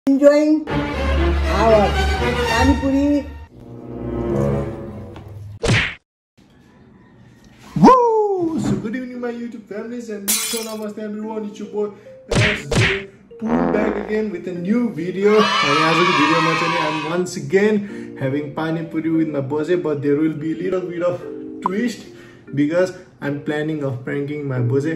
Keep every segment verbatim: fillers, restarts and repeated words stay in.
Enjoying our Pani Puri. Woo! So good evening my YouTube families and namaste everyone. It's your boy S J Poo back again with a new video. And as a video I'm once again having Pani Puri with my boze, but there will be a little bit of twist because I'm planning of pranking my boze.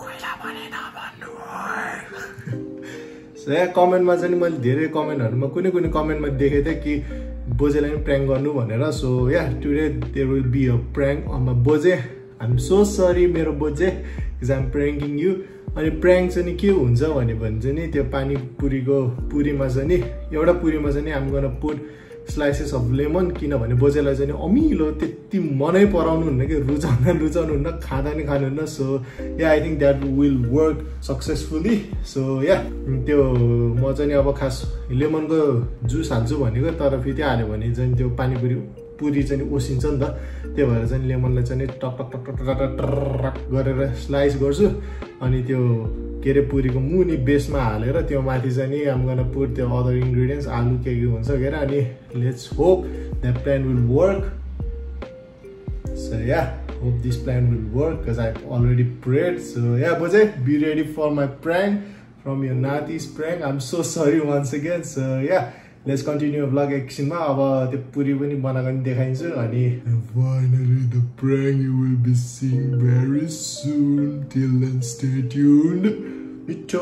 So yeah, comment ma chani मैले धेरै कमेन्टहरुमा कुनै कुनै कमेन्टमा देखे थिए कि बोजेलाई पनि prank गर्नु भनेर. So yeah, today there will be a prank on my boze. I'm so sorry मेरो बोजे because I'm pranking you. अनि prank चाहिँ के हुन्छ भने भने चाहिँ त्यो पानी पुरीको पुरीमा चाहिँ नि एउटा पुरीमा चाहिँ I'm gonna put slices of lemon किनभने बोजेलाई चाहिँ अमिलो त्यति मनै पराउनु हुन्न के रुचाउन रुचाउनु हुन्न खादा नि खानु हुन्न. So yeah, I think that will work successfully. So yeah, त्यो म चाहिँ अब खास लेमनको जुस हाल्छु भनेको तर फेरि हाल्यो भने चाहिँ त्यो पानी पुरी पुरी चाहिँ ओसिन्छ नि त. त्यो भएर चाहिँ लेमनलाई चाहिँ टक टक टक टक टक गरेर स्लाइस गर्छु अनि त्यो के रे पुरीको मुनि बेसमा हालेर त्यो माथि चाहिँ नि I'm gonna put the other ingredients आलु के के हुन्छ के अनि let's hope that plan will work. So yeah, hope this plan will work because I've already prayed. So yeah, boze, be ready for my prank from your Nati's prank. I'm so sorry once again. So yeah, let's continue vlog एकछिनमा अब त्यो पुरी पनि बनाएको नि देखाइन्छु अनि finally the prank you will be seeing very soon. Till then stay tuned. मिठो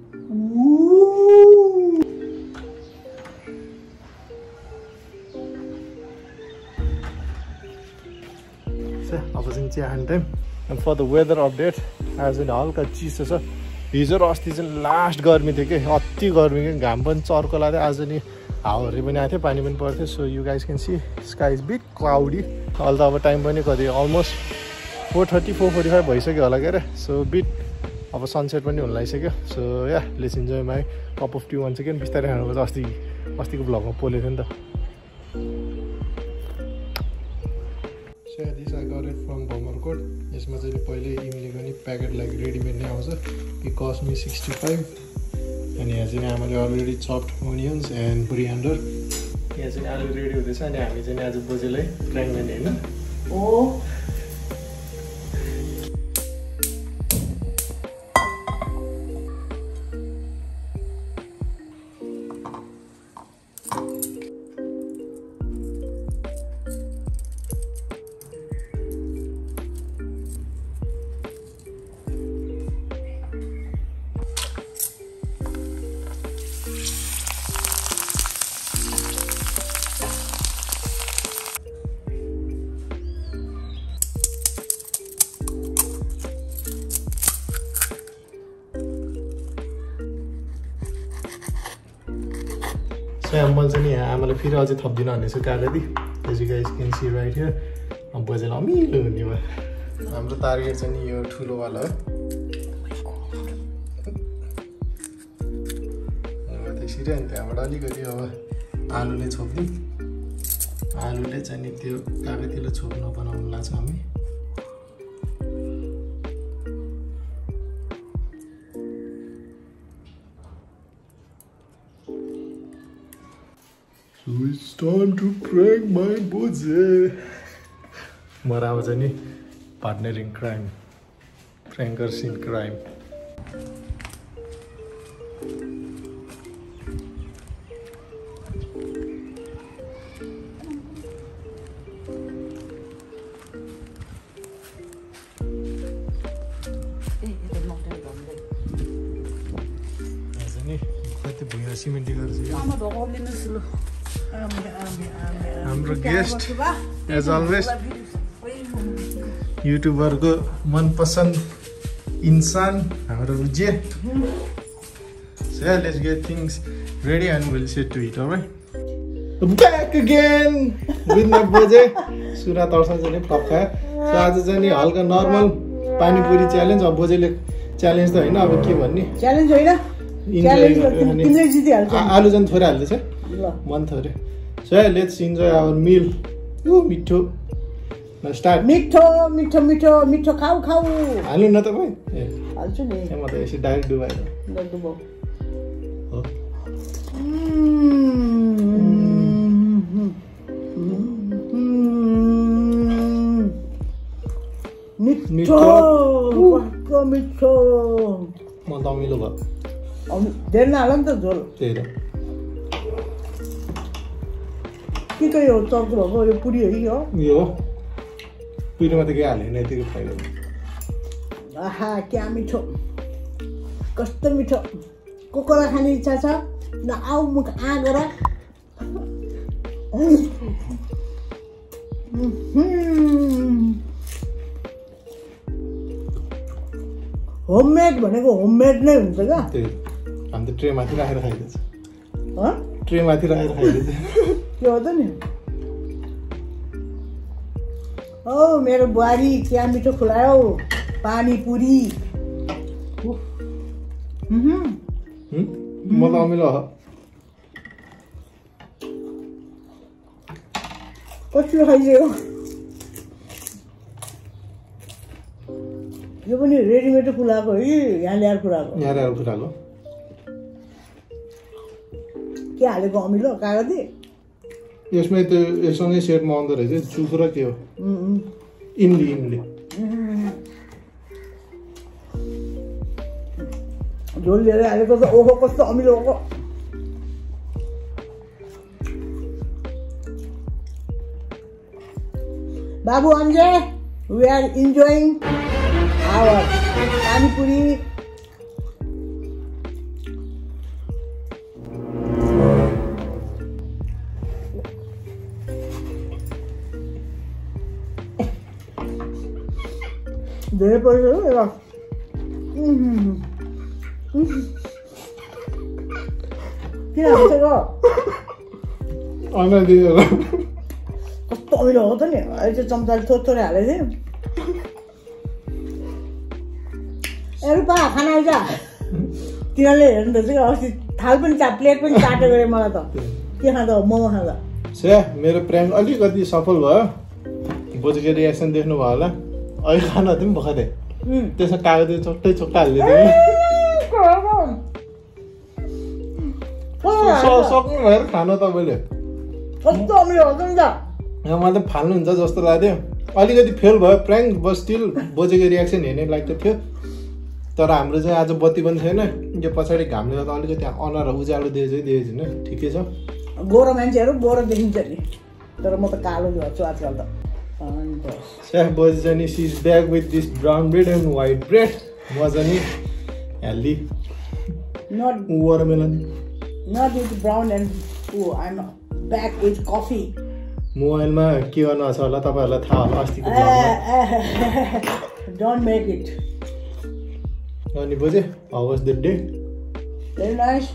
So अब चाहिँ चिया खाने time. And for the weather update आज चाहिँ हल्का चिसो छ. हिजो र अस्ति चाहिँ लास्ट गर्मी थियो के अति गर्मी के घाम पनि चर्को लाग्यो. आज नि हावाहरू पनि आएको थियो पानी पनि पर्थ्यो. So you guys can see sky is bit cloudy. अहिले त अब टाइम पनि कति almost four thirty four forty-five भइसक्यो होला के अरे. So bit अब सनसेट पनि हुन लागिसक्यो. So yeah, let's enjoy my cup of tea once again. बिस्तारै खानुपर्छ. अस्ति अस्तिको भ्लगमा पोलेको थियो नि त. So yeah, this I got it from Bombercoat. यसमा चाहिँ पहिले इमिलीको नि प्याकेट लाइक रेडीमेड नै आउँछ. It cost me sixty-five. अनि यहाँ चाहिँ आमाले already chopped onions and coriander. यहाँ चाहिँ आलु रेडी हुँदैछ अनि हामी चाहिँ आज बोजेलाई prank गर्ने हैन. ओ मैले चाहिँ यहाँ आमाले फेरि अझै थप्दिन भन्ने छु कागती. As you guys can see right here. अब बोजेलाई अमिलो हुने भयो. हाम्रो टार्गेट चाहिँ नि यो ठुलोवाला हो. अब त्यसरी अनि त्यहाँबाट अलिकति अब आलुले छोप्दिउँ. आलुले चाहिँ नि त्यो कागतीले छोप्न बनाउनु लाग्छ हामी. So it's time to prank my boze. Mara was any partner in crime, prankers in crime. As any, quite the boy, cement digger. हाम्रो गेस्ट एज अलवेज युट्युबरको मनपसन्द इन्सान हाम्रो रुजे. So yeah, let's get things ready and we'll set to it, alright? Back again with my boze. सुरा तर्सा चाहिँ flop खायो. So आज चाहिँ नि हल्का नर्मल पानी पुरी च्यालेन्ज. अब बोजेले च्यालेन्ज त हैन अब के भन्ने च्यालेन्ज होइन च्यालेन्ज जितिहाल्छ. आलु चाहिँ थोरै हाल्दैछ ल मन थोरै. So yeah, let's enjoy our meal. Ooh, मिठो. Now start. मिठो मिठो मिठो मिठो खाऊ खाऊ. हाल्नु न तपाईँ. हाल्छु नि. म त यसै डाइरेक्ट डुबाएर. ल डुबाऊ. हो. मिठो मिठो म त अमिलो भयो धेरै नहाल नि त झोल त्यही त के के हो चर्को भएको यो पुरी हो कि हो यो पुरीमा त के हाल्यो नि यतिको फाइदा आहा क्या मिठो कस्तो मिठो कोकोला खाने इच्छा छ न आऊ मुख आ गर होममेड भनेको होममेड नै हुन्छ क्या त्यही हामी त ट्रे माथि राखेर खाइदिन्छ ह ट्रे माथि राखेर खाइदिन्छ के हो त नि ओ मेरो बुहारी क्या मिठो खुलायो पानीपुरी म त अमिलो हो कसरी खाइदियो यो पनि रेडिमेड खुलाएको है यहाँ ल्याएर खुलाएको यहाँ ल्याएर खुलाएको के हालेको अमिलो कागती यसमै त यससँगै सेटमा आउँदो रहेछ चुक र के हो इमली इमली झोल लिएर हालेको त ओहो कस्तो अमिलो भएको बाबु अन्जे we are enjoying our panipuri धेरै पर्छ हो किन हाल्छको अमिलो दियो कस्तो अमिलो हो त नि अहिले चाहिँ चम्चाले थोर थोरै हालेको थिएँ ए रुपा खाना आइज तिनीहरूले हेर्नु रहेछ कि अस्ति थाल पनि चा प्लेट पनि चाटेको अरे मलाई त के खाँदा हो मोमो खाँदा छे मेरो प्र्याङ्क अलिकति सफल भयो बोजूको रियाक्सन देख्नु भयो होला अहिले खाना पनि भर्खरै त्यसमा कागती चोट्टै चोट्टा हालिदियो सक्नु भएर खानु तपाईँले कस्तो अमिलो हुन्छ नि त यहाँ मलाई त फाल्नुहुन्छ जस्तो लाग्यो अलिकति फेल भयो प्र्याङ्क बस स्टिल बोजेको रियाक्सन हेर्ने लायक त थियो तर हाम्रो चाहिँ आज बत्ती पनि छैन यो पछाडि घामले गर्दा अलिकति अनुहार उज्यालो दिएछ दिएछ होइन ठिकै छ गोरो मान्छेहरू गोरो देखिन्छ नि तर म त कालो गर्छु आजकल त सेफ बोजी चाहिँ नि she's back with this brown bread and white bread म चाहिँ नि healthy not watermelon not with brown and oh I am back with coffee मोबाइलमा के गर्नु छ होला तपाईँहरूलाई थाहा होला अस्तिको डोन्ट मेक इट अनि बोजे how was the day very nice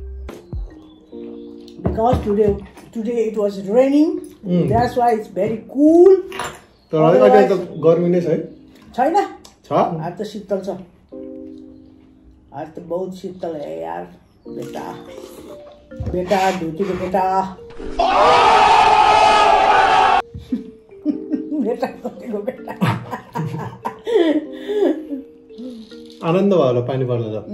because today today it was raining that's why it's very cool तर अहिले त गर्मी नै छ है छैन छ आज त शीतल छ आज त बहुत शीतल है यार बेटा बेटा धुतीको बेटा बेटा धुतीको बेटा आनन्द भयो होला पानी पर्दा त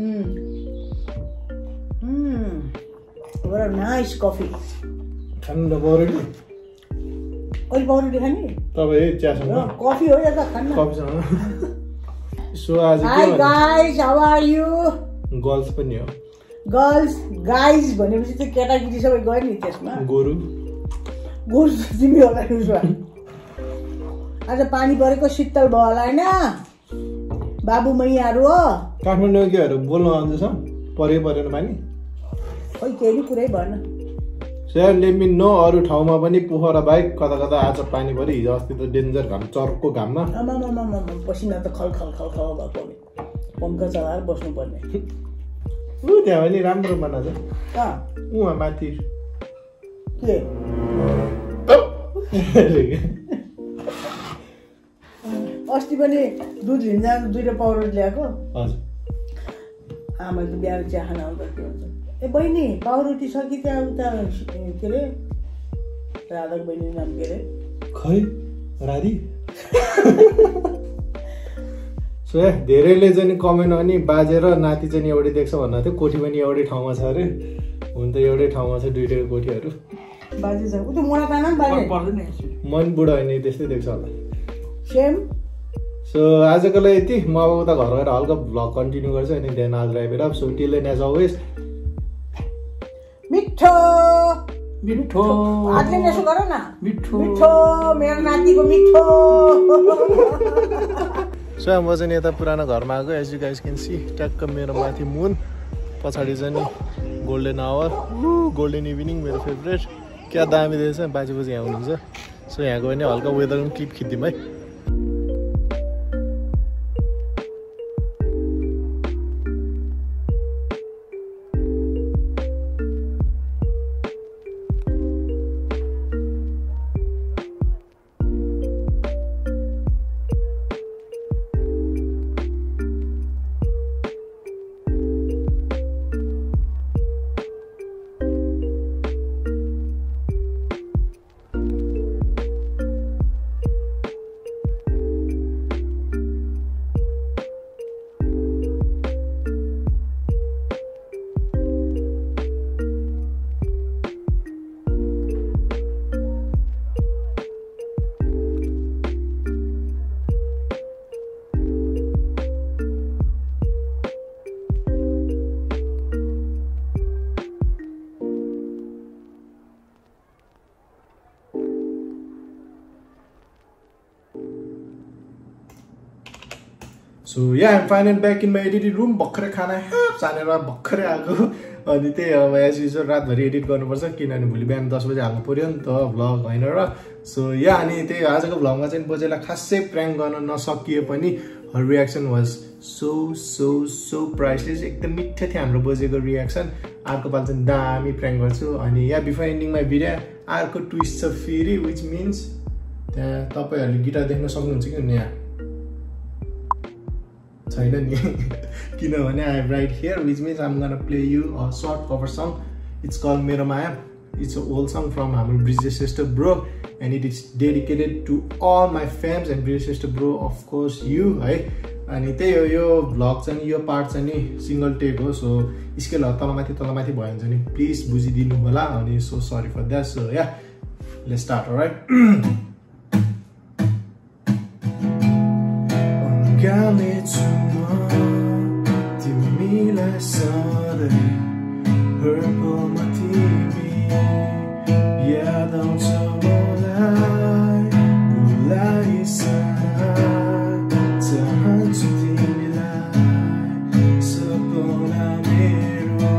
what a nice coffee खानु त पौरोटी कहिले पौरोटी खाने तपाईँ चियासँग कफी हो या त खान्न कफीसँग सो आज hi guys how are you girls पनि हो गर्ल्स गाइज भनेपछि चाहिँ केटाकेटी सबै गयो नि त्यसमा गोरु गोरु तिमी होला उसमा आज पानी परेको शीतल भयो होला होइन बाबु मैयाहरू हो काठमाडौँ केहरू बोल्नु आउँदैछ परे परेन पानी खोइ केही कुरै भएन सेयर लेट मी नो अरू ठाउँमा पनि पोखरा बाहेक कता कता आज पानी पऱ्यो हिजो अस्ति त डेन्जर घाम चर्को घाममा आमामामामा पसिना त खल खल खल खल भएको पङ्खा चलाएर बस्नुपर्ने ऊ त्यहाँ पनि राम्रो बनाएको छ कहाँ उहाँ माथि के अस्ति पनि दुध लिन जानु दुईवटा पाउडर ल्याएको हजुर आमाले त बिहान चिया खाना आउँदा के भन्छ ए बहिनी पाउरोटी छ कि त्यहाँ उता के अरे राधाको बहिनी नाम के अरे खै राधी सो धेरैले चाहिँ कमेन्ट अनि बाजे र नाति चाहिँ एउटै देख्छ भन्नु थियो कोठी पनि एउटै ठाउँमा छ अरे हुन त एउटै ठाउँमा छ दुइटैको कोठीहरू बाजे छ उ त मोडा काना पनि बाजे मन बुढा होइन त्यस्तै देख्छ होला सेम सो आजको लागि यति म अब उता घर गएर हल्का भ्लग कन्टिन्यू गर्छु अनि देन आज wrap it up so till then as always मिठो मिठो हातले यसो गर न मिठो मिठो मेरो नातिको मिठो सो म चाहिँ यता पुरानो घरमा आएको as you guys can see ट्याक्क मेरो माथि मुन पछाडि चाहिँ नि गोल्डन आवर गोल्डन इभिनिङ मेरो फेभरेट क्या दामी रहेछ बाजे बाजे यहाँ हुनुहुन्छ सो यहाँको पनि हल्का वेदर पनि क्लिप खिच्दिउँ है so yeah I'm final back in my editing room भर्खरै खाना चानेर भर्खरै आएको अनि त्यही अब एज युजुअल रातभरि एडिट गर्नुपर्छ किनभने भोलि बिहान दस बजी हाल्नु पऱ्यो नि त भ्लग होइन र सो या अनि त्यही आजको भ्लगमा चाहिँ बोजेलाई खासै प्र्याङ्क गर्न नसकिए पनि her reaction was so so so priceless एकदम मिठो थियो हाम्रो बोजेको रियाक्सन अर्को पाल चाहिँ दामी प्र्याङ्क गर्छु अनि yeah before ending my video अर्को ट्विस्ट छ फेरि विच मिन्स त्यहाँ तपाईँहरूले गिटार देख्न सक्नुहुन्छ कि यहाँ छैन नि किनभने I right here which means I'm gonna play you a short cover song it's called मेरो माया it's a old song from हाम्रो Brijesh Shrestha bro and it is dedicated to all my fans and Brijesh Shrestha bro of course you है अनि त्यही हो यो vlog चाहिँ यो पार्ट चाहिँ नि सिङ्गल टेक हो सो स्केलहरू तलमाथि तलमाथि भयो भने चाहिँ नि प्लिज बुझिदिनु होला अनि so sorry for that so yeah let's start right तिमीलाई सधैँ हर्पमा तिमी याद आउँछ मलाई भुलाइसरा चाहन्छु तिमीलाई सपना मेरो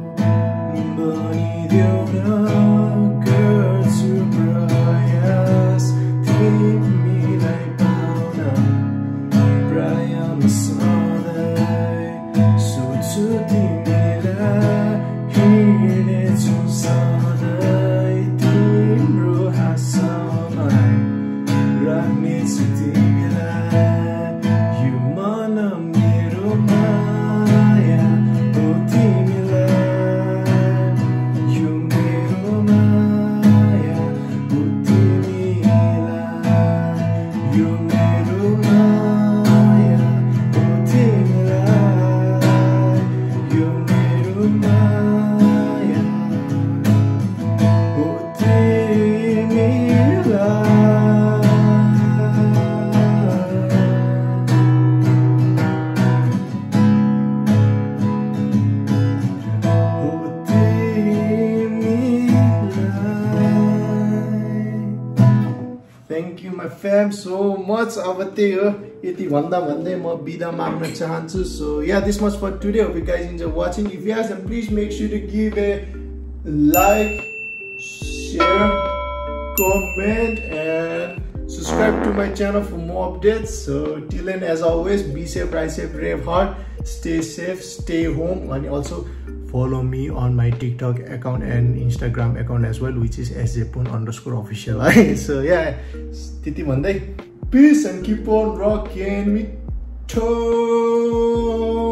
बनिदेऊ न गर्छु प्रयास तिमीलाई पाउन प्रायः सधैँ सोच्छु तिमीलाई हिँड्नेछु सधैँ तिम्रो हातसम्म राख्नेछु तिमीलाई यो मन मेरो माया हो तिमीलाई यो मेरो माया हो तिमीलाई यो मेरो माया हो तिमीलाई यो मेरो माया हो तिमीलाई Thank you, my fam, so much. अब त्यही हो यति भन्दा भन्दै म बिदा माग्न चाहन्छु so yeah, this much for today. Hope you guys enjoy watching. If yes, then please make sure to give a like, share, comment, and subscribe to my channel for more updates. So till then, as always, be safe, ride safe, brave heart, stay safe, stay home, and also follow me on my TikTok account and Instagram account as well, which is S J Pun underscore official. So yeah, titi bandai, peace and keep on rocking me.